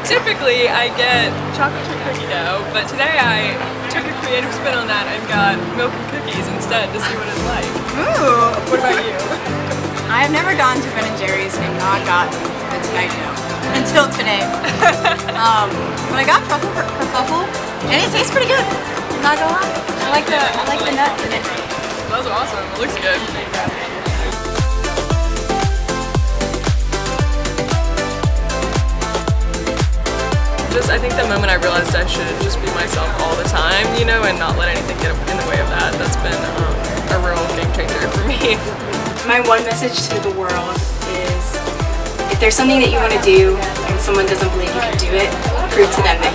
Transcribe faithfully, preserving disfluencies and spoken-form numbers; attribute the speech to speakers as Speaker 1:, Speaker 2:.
Speaker 1: typically I get chocolate chip cookie dough, but today I took a creative spin on that and got milk and cookies instead to see what it's like.
Speaker 2: Ooh!
Speaker 1: What about you?
Speaker 2: I have never gone to Ben and Jerry's and not gotten the Tonight Show until today. um, but I got truffle kerfuffle, and it tastes pretty good. I'm not gonna lie. I like the I like the nuts in it.
Speaker 1: That's awesome. It looks good. Just, I think the moment I realized I should just be myself all the time, you know, and not let anything get in the way of that. That's been um, a real game changer for me.
Speaker 3: My one message to the world is, if there's something that you want to do and someone doesn't believe you can do it, prove to them that